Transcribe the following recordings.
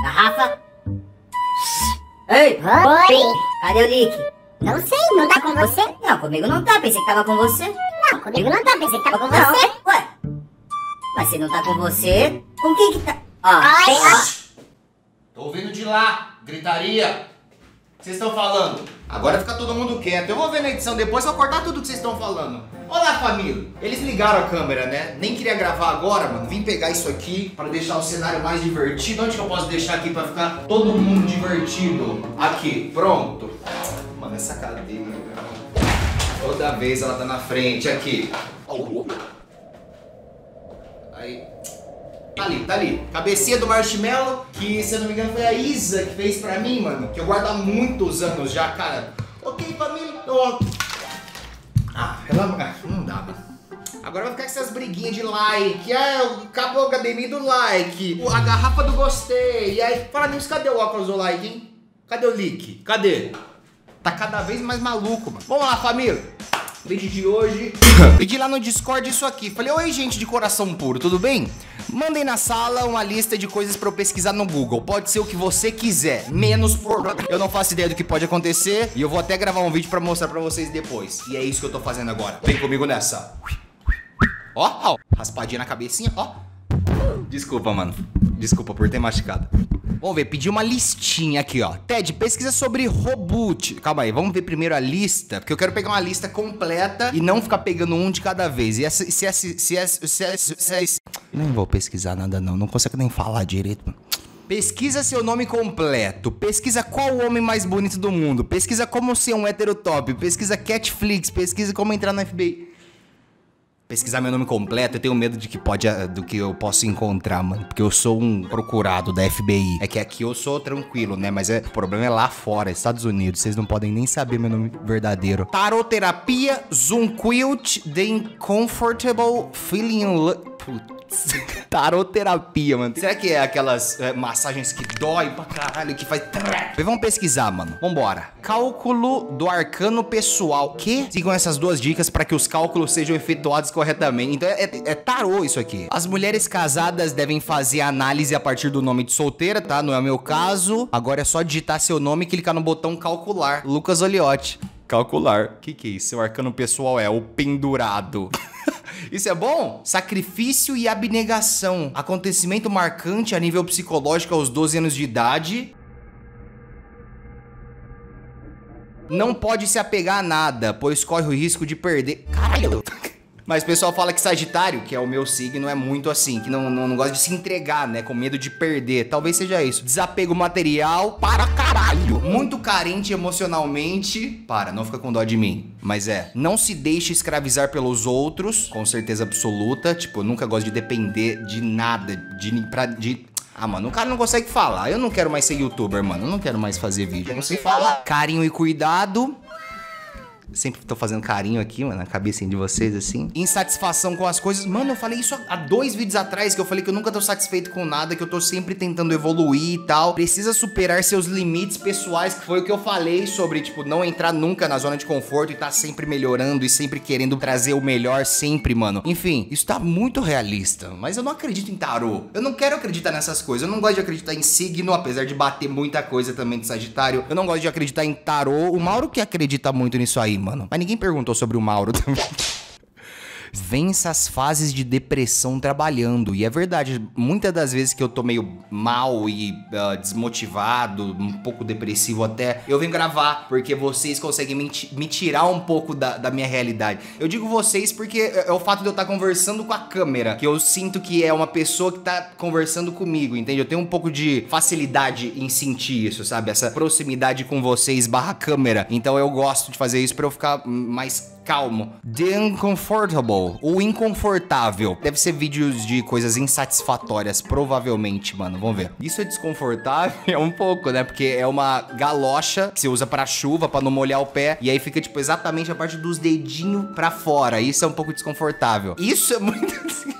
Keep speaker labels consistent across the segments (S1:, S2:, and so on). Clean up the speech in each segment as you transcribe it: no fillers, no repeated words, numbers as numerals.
S1: Garrafa. Ei!
S2: Oi!
S1: Cadê o Lick?
S2: Não sei, não tá com você?
S1: Não, comigo não tá, pensei que tava com você.
S2: Não, comigo não tá, pensei que tava com
S1: Não,
S2: você.
S1: ué. Mas se não tá com você, com quem que tá? Ó,
S2: Ai,
S1: ó.
S3: Tô ouvindo de lá, gritaria. O que vocês estão falando? Agora fica todo mundo quieto. Eu vou ver na edição depois, vou cortar tudo que vocês estão falando. Olá, família. Eles ligaram a câmera, né? Nem queria gravar agora, mano. Vim pegar isso aqui pra deixar o cenário mais divertido. Onde que eu posso deixar aqui pra ficar todo mundo divertido? Aqui, pronto. Mano, essa cadeira, toda vez ela tá na frente. Aqui. Aí. Tá ali. Cabecinha do marshmallow, que se eu não me engano foi a Isa que fez pra mim, mano. Que eu guardo há muitos anos já, cara. Ok, família. Não dá, mano. Agora vai ficar com essas briguinhas de like. Acabou o HDMI do like. A garrafa do gostei. E aí, fala nisso, cadê o óculos do like, hein? Cadê o leak? Cadê? Tá cada vez mais maluco, mano. Vamos lá, família. Vídeo de hoje. Pedi lá no Discord isso aqui. Falei, oi, gente de coração puro, tudo bem? Mandem na sala uma lista de coisas pra eu pesquisar no Google. Pode ser o que você quiser, menos por... Eu não faço ideia do que pode acontecer. E eu vou até gravar um vídeo pra mostrar pra vocês depois. E é isso que eu tô fazendo agora. Vem comigo nessa. Ó, raspadinha na cabecinha, ó. Desculpa, mano. Desculpa por ter machucado. Vamos ver, pedi uma listinha aqui, ó. Ted, pesquisa sobre reboot. Calma aí, vamos ver primeiro a lista, porque eu quero pegar uma lista completa e não ficar pegando um de cada vez. E nem vou pesquisar nada não consigo nem falar direito, mano. Pesquisa seu nome completo. Pesquisa qual o homem mais bonito do mundo. Pesquisa como ser um hétero top. Pesquisa Catflix. Pesquisa como entrar no FBI. Pesquisar meu nome completo, eu tenho medo do que eu posso encontrar, mano. Porque eu sou um procurado da FBI. É que aqui eu sou tranquilo, né? Mas o problema é lá fora, Estados Unidos. Vocês não podem nem saber meu nome verdadeiro. Taroterapia, Zoom Quilt, The Uncomfortable Feeling... Putz. Taroterapia, mano. Será que é aquelas massagens que dói pra caralho, que faz... Vamos pesquisar, mano. Vambora. Cálculo do arcano pessoal. Que? Sigam essas duas dicas para que os cálculos sejam efetuados corretamente. Então é tarô isso aqui. As mulheres casadas devem fazer a análise a partir do nome de solteira, tá? Não é o meu caso. Agora é só digitar seu nome e clicar no botão calcular. Lucas Oliotti. Calcular. Que é isso? Seu arcano pessoal é o pendurado. Isso é bom? Sacrifício e abnegação. Acontecimento marcante a nível psicológico aos 12 anos de idade. Não pode se apegar a nada, pois corre o risco de perder... Caralho! Mas o pessoal fala que Sagitário, que é o meu signo, é muito assim, que não gosta de se entregar, né? Com medo de perder. Talvez seja isso. Desapego material para caralho. Muito carente emocionalmente. Não fica com dó de mim. Mas não se deixe escravizar pelos outros, com certeza absoluta. Tipo, eu nunca gosto de depender de nada, mano, o cara não consegue falar. Eu não quero mais ser youtuber, mano. Eu não quero mais fazer vídeo. Eu não sei falar. Carinho e cuidado. Sempre tô fazendo carinho aqui, mano, na cabecinha de vocês, assim. Insatisfação com as coisas. Mano, eu falei isso há 2 vídeos atrás, que eu falei que eu nunca tô satisfeito com nada, que eu tô sempre tentando evoluir e tal. Precisa superar seus limites pessoais, que foi o que eu falei sobre, tipo, não entrar nunca na zona de conforto e tá sempre melhorando e sempre querendo trazer o melhor sempre, mano. Enfim, isso tá muito realista, mas eu não acredito em tarô. Eu não quero acreditar nessas coisas. Eu não gosto de acreditar em signo, apesar de bater muita coisa também de Sagitário. Eu não gosto de acreditar em tarô. O Mauro que acredita muito nisso aí, mano. Mas ninguém perguntou sobre o Mauro também. Vença as fases de depressão trabalhando. E é verdade, muitas das vezes que eu tô meio mal e desmotivado, um pouco depressivo até, eu venho gravar, porque vocês conseguem me tirar um pouco da minha realidade. Eu digo vocês porque é o fato de eu estar conversando com a câmera, que eu sinto que é uma pessoa que tá conversando comigo, entende? Eu tenho um pouco de facilidade em sentir isso, sabe? Essa proximidade com vocês / câmera. Então eu gosto de fazer isso pra eu ficar mais calmo. The Uncomfortable, o inconfortável. Deve ser vídeos de coisas insatisfatórias, provavelmente, mano. Vamos ver. Isso é desconfortável? É um pouco, né? Porque é uma galocha que você usa pra chuva, pra não molhar o pé. E aí fica, tipo, exatamente a parte dos dedinhos pra fora. Isso é um pouco desconfortável. Isso é muito...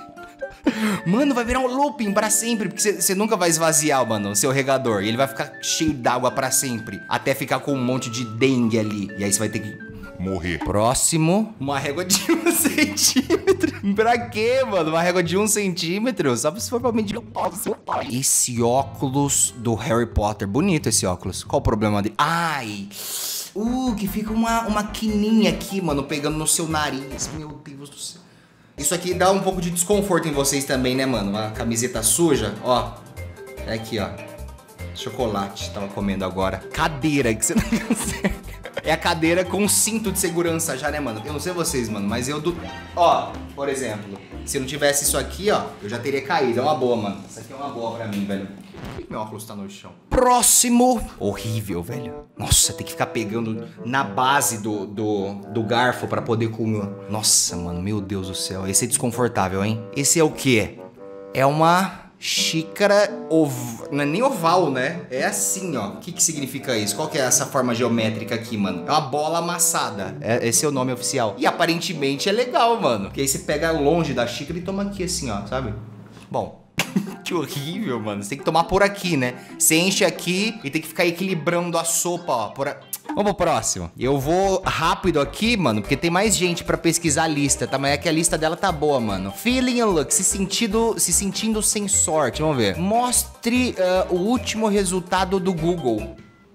S3: Mano, vai virar um looping pra sempre, porque você nunca vai esvaziar, mano, o seu regador. E ele vai ficar cheio d'água pra sempre, até ficar com um monte de dengue ali. E aí você vai ter que
S4: morrer.
S3: Próximo, uma régua de 1 centímetro. Pra quê, mano? Uma régua de 1 centímetro? Só se for pra medir o pau do seu pai. Esse óculos do Harry Potter. Bonito esse óculos. Qual o problema dele? Ai... que fica uma quininha aqui, mano, pegando no seu nariz. Meu Deus do céu. Isso aqui dá um pouco de desconforto em vocês também, né, mano? Uma camiseta suja, ó. É aqui, ó. Chocolate, tava comendo agora. Cadeira, que você não consegue. É a cadeira com cinto de segurança já, né, mano? Eu não sei vocês, mano, mas eu... Ó, por exemplo, se eu não tivesse isso aqui, ó, eu já teria caído. É uma boa, mano. Isso aqui é uma boa pra mim, velho. Por que meu óculos tá no chão? Próximo. Horrível, velho. Nossa, tem que ficar pegando na base do garfo pra poder comer. Nossa, mano, meu Deus do céu. Esse é desconfortável, hein? Esse é o quê? É uma... xícara não é nem oval, né? É assim, ó. O que significa isso? Qual que é essa forma geométrica aqui, mano? É uma bola amassada. Esse é o nome oficial. E aparentemente é legal, mano. Porque aí você pega longe da xícara e toma aqui assim, ó, sabe? Bom... Que horrível, mano. Você tem que tomar por aqui, né? Você enche aqui e tem que ficar equilibrando a sopa, ó. Vamos pro próximo. Eu vou rápido aqui, mano, porque tem mais gente pra pesquisar a lista, tá? Mas é que a lista dela tá boa, mano. Feeling and look. Se sentindo sem sorte. Vamos ver. Mostre o último resultado do Google.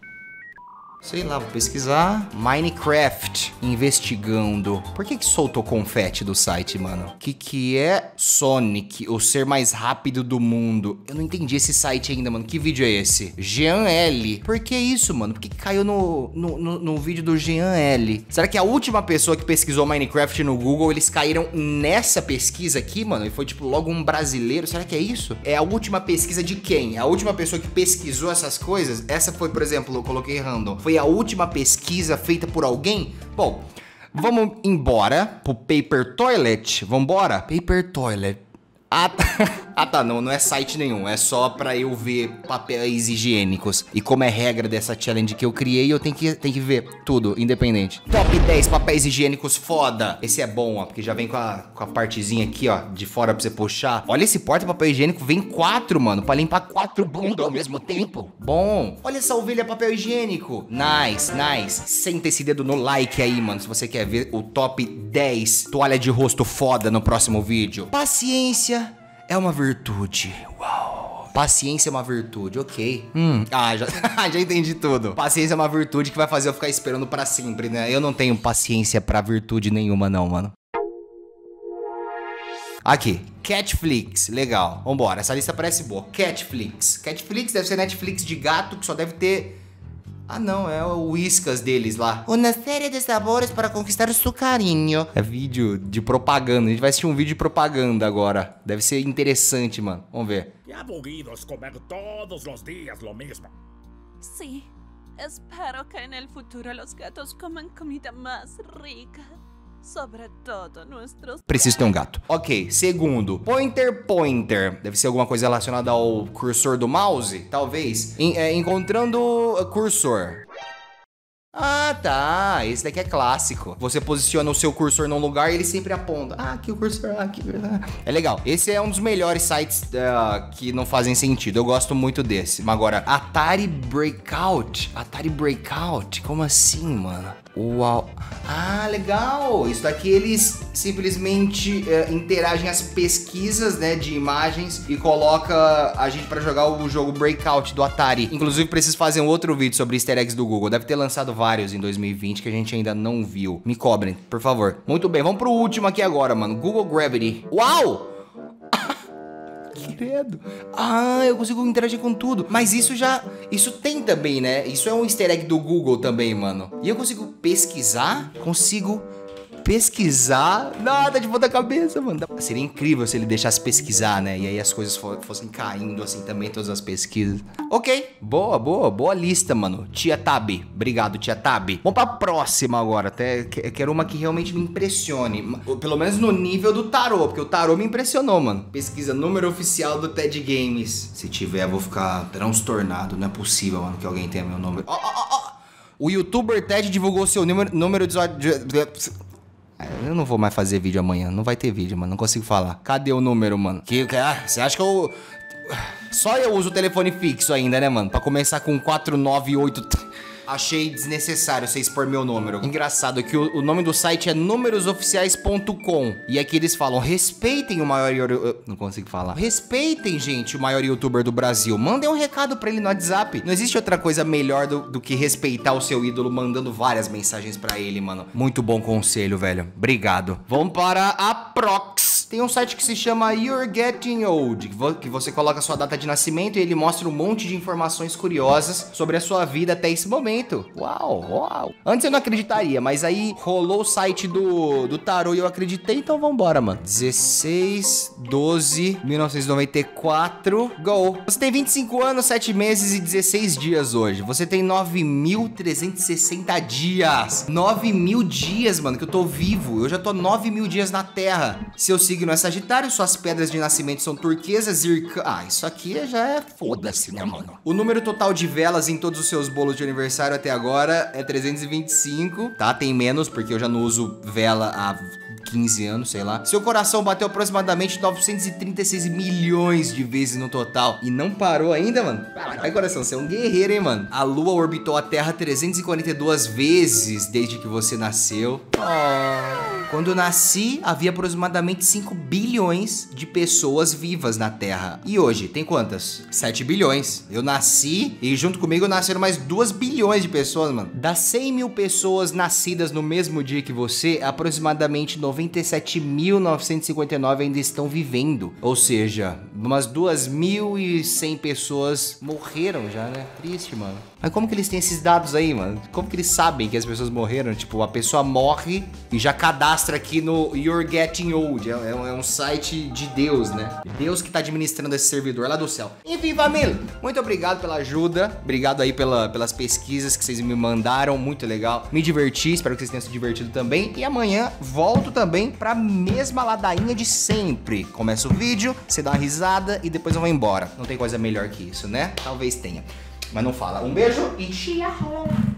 S3: Sei lá, vou pesquisar. Minecraft. Investigando. Por que soltou confete do site, mano? O que é Sonic, o ser mais rápido do mundo? Eu não entendi esse site ainda, mano. Que vídeo é esse? Jean L. Por que isso, mano? Por que caiu no vídeo do Jean L? Será que a última pessoa que pesquisou Minecraft no Google, eles caíram nessa pesquisa aqui, mano? E foi, tipo, logo um brasileiro? Será que é isso? É a última pesquisa de quem? A última pessoa que pesquisou essas coisas? Essa foi, por exemplo, eu coloquei random. Foi a última pesquisa feita por alguém? Bom, vamos embora pro Paper Toilet. Vambora? Paper Toilet. Ah, tá, não é site nenhum, é só pra eu ver papéis higiênicos. E como é regra dessa challenge que eu criei, eu tenho que ver tudo, independente. Top 10 papéis higiênicos foda. Esse é bom, ó, porque já vem com a partezinha aqui, ó, de fora pra você puxar. Olha esse porta-papel higiênico, vem 4, mano, pra limpar 4 bundas ao mesmo tempo. Bom, olha essa ovelha papel higiênico. Nice. Senta esse dedo no like aí, mano, se você quer ver o top 10 toalha de rosto foda no próximo vídeo. Paciência é uma virtude. Uau. Paciência é uma virtude, ok. Já entendi tudo. Paciência é uma virtude que vai fazer eu ficar esperando pra sempre, né? Eu não tenho paciência pra virtude nenhuma, não, mano. Aqui, Catflix, legal. Vambora, essa lista parece boa. Catflix deve ser Netflix de gato, que só deve ter... Ah, não, é o Whiskas deles lá. Uma série de sabores para conquistar o seu carinho. É vídeo de propaganda. A gente vai assistir um vídeo de propaganda agora. Deve ser interessante, mano. Vamos ver.
S5: Que aburridos comer todos os dias lo mesmo.
S6: Sí, espero que en el futuro los gatos coman comida más rica. Sobre todo nuestros...
S3: Preciso ter um gato. Ok, segundo. Pointer. Deve ser alguma coisa relacionada ao cursor do mouse, talvez. Encontrando cursor. Ah, tá. Esse daqui é clássico. Você posiciona o seu cursor num lugar e ele sempre aponta. Ah, aqui o cursor, aqui. É legal. Esse é um dos melhores sites que não fazem sentido. Eu gosto muito desse. Mas agora, Atari Breakout. Como assim, mano? Uau. Ah, legal. Isso daqui eles simplesmente interagem as pesquisas, né, de imagens e coloca a gente pra jogar o jogo Breakout do Atari. Inclusive, preciso fazer um outro vídeo sobre easter eggs do Google. Deve ter lançado vários em 2020 que a gente ainda não viu. Me cobrem, por favor. Muito bem, vamos pro último aqui agora, mano. Google Gravity. Uau! Credo. Ah, eu consigo interagir com tudo. Mas isso tem também, né? Isso é um easter egg do Google também, mano. E eu consigo pesquisar? Nada de ponta cabeça, mano. Seria incrível se ele deixasse pesquisar, né? E aí as coisas fossem caindo assim também, todas as pesquisas. Ok, boa lista, mano. Tia Tab, obrigado, Tia Tab. Vamos pra próxima agora. Até quero uma que realmente me impressione. Pelo menos no nível do tarô, porque o tarô me impressionou, mano. Pesquisa número oficial do TED Games. Se tiver, eu vou ficar transtornado. Não é possível, mano, que alguém tenha meu número. O youtuber TED divulgou seu número de... Eu não vou mais fazer vídeo amanhã. Não vai ter vídeo, mano. Não consigo falar. Cadê o número, mano? Você acha que eu... Só eu uso o telefone fixo ainda, né, mano? Pra começar com 498... Achei desnecessário você expor meu número. Engraçado que o nome do site é numerosoficiais.com. E aqui eles falam, respeitem o maior... Não consigo falar. Respeitem, gente, o maior youtuber do Brasil. Mandem um recado pra ele no WhatsApp. Não existe outra coisa melhor do que respeitar o seu ídolo mandando várias mensagens pra ele, mano. Muito bom conselho, velho. Obrigado. Vamos para a Prox. Tem um site que se chama You're Getting Old, que você coloca a sua data de nascimento e ele mostra um monte de informações curiosas sobre a sua vida até esse momento. Uau, uau. Antes eu não acreditaria, mas aí rolou o site do tarô e eu acreditei, então vambora, mano. 16/12/1994, go. Você tem 25 anos, 7 meses e 16 dias hoje. Você tem 9.360 dias. 9.000 dias, mano, que eu tô vivo. Eu já tô 9.000 dias na Terra. Seu signo é Sagitário, suas pedras de nascimento são turquesa, zircã... Ah, isso aqui já é foda-se, né, mano? O número total de velas em todos os seus bolos de aniversário até agora é 325, tá? Tem menos, porque eu já não uso vela há 15 anos, sei lá. Seu coração bateu aproximadamente 936 milhões de vezes no total. E não parou ainda, mano? Ai, coração, você é um guerreiro, hein, mano? A Lua orbitou a Terra 342 vezes desde que você nasceu. Quando eu nasci, havia aproximadamente 5 bilhões de pessoas vivas na Terra. E hoje, tem quantas? 7 bilhões. Eu nasci e junto comigo nasceram mais 2 bilhões de pessoas, mano. Das 100 mil pessoas nascidas no mesmo dia que você, aproximadamente 97.959 ainda estão vivendo. Ou seja, umas 2.100 pessoas morreram já, né? Triste, mano. Mas como que eles têm esses dados aí, mano? Como que eles sabem que as pessoas morreram? Tipo, a pessoa morre e já cadastra aqui no You're Getting Old. É um site de Deus, né? Deus que tá administrando esse servidor lá do céu. Enfim, família, muito obrigado pela ajuda. Obrigado aí pelas pesquisas que vocês me mandaram. Muito legal. Me diverti, espero que vocês tenham se divertido também. E amanhã volto também pra mesma ladainha de sempre. Começa o vídeo, você dá uma risada e depois eu vou embora. Não tem coisa melhor que isso, né? Talvez tenha. Mas não fala. Um beijo e tchau!